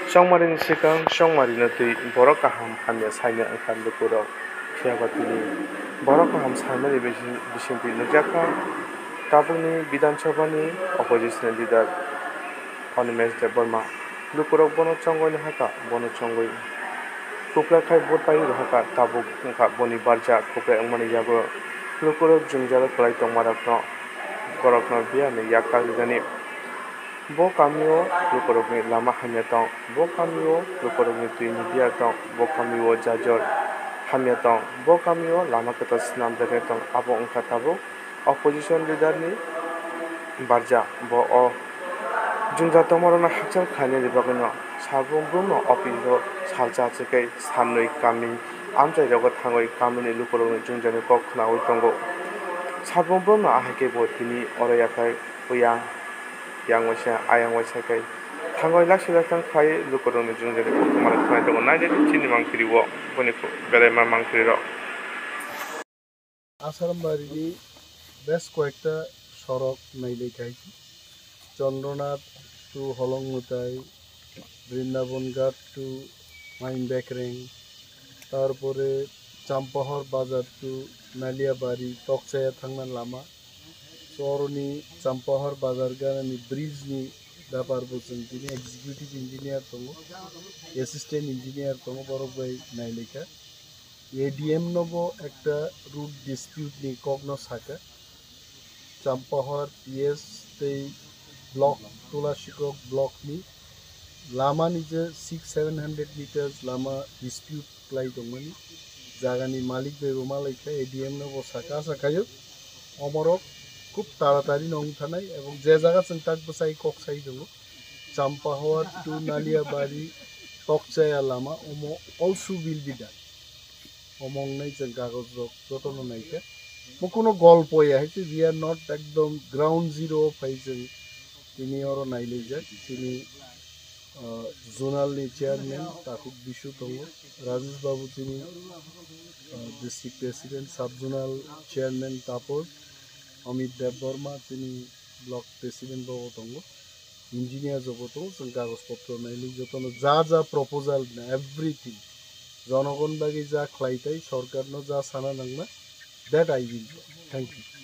Songmarini sikang songmarino tui borok kaham hamya saina angkan lukuro khiabatini borok kaham saimani bisinti nukjaka tabuni Bidhan Sabhani opposition leader Honorable Burma lukurok bono chongoi ni haka bono chongoi kupla khai bot pai haka tabuk ngka boni barja kupla angmani jabo lukurok jungjalo klai tongmarakno borokno biya ni yakka gani bo kamio lukurok ni lama hamya tong bo kamio lukurok ni tui ni biya tong bo kamio jajor hamya tong bo kamio lama kata Swnamna tong abo ngka tabuk opposition leader ni barja bo o jungja tomorona hakchal khane de bagno sabongbrumno opiso salcha chekai sanoi kami amjai rogo thangoi kamini lukoroni jungjani kokkhna oi tongo sabongbrumno ahake bo tini oroyakai uyang yangwasa ayangwasa kai thangoi laksirasang khai lukoroni jungjani kokkhna khane tongo naide chini mangkriwo boniku berai mangkriro Asarambari বেশ কয়েকটা সড়ক নাইলেখাই Chandranath to হলংমুতাই Brindabanghat to মাইনবেকরেং তারপরে চাম্পাহর বাজার two Naliabari টকচায়া থাংনান Lama চরনি চাম্পাহর বাজার গানি ব্রিজনি ব্যাপার বলছেন তিনি এক্সিকিউটিভ ইঞ্জিনিয়ার দङ অ্যাসিস্ট্যান্ট ইঞ্জিনিয়ার দङ বরক ভাই নাইলেখা এডিএম নব একটা রুট ডিসপিউট নি কগ্ন সাকা চাম্পাহর পিএস তেই ব্লক তুলাশিখর ব্লক নি লামা নিজে 600-700 মিটার লামা ডিসপিউট ক্লাই দংমানি জাগানি মালিক বেবো মালাইকা এডিএম নব সাকা সাকায় অমরক খুব তাড়াতাড়ি নং থানাই এবং যে জায়গা जों তাক বসাই ককসাই দङ চাম্পাহর টু নালিয়াবাড়ি টকচায়া লামা অমো also will be done among nature কাগজ যতন নাইকা কোনো গল্পই আছে we are not একদম গ্রাউন্ড জিরো ফাইজেন তিনি ওর নাইলে যাক তিনি জোনাল নি চেয়ারম্যান তাকুক বিশু দङ রাজেশ বাবু তিনি district president sub zonal chairman Tapas Amit Deb Barma তিনি ব্লক প্রেসিডেন্ট বাবু দङ ইঞ্জিনিয়ার জগতো जों কাগজপত্র নাইলে যতন যা যা প্রপোজাল না এভরিথিং জনগণ বাকি যা খ্লাইতাই সরকারনো যা সানা নাংনা that I will do thank you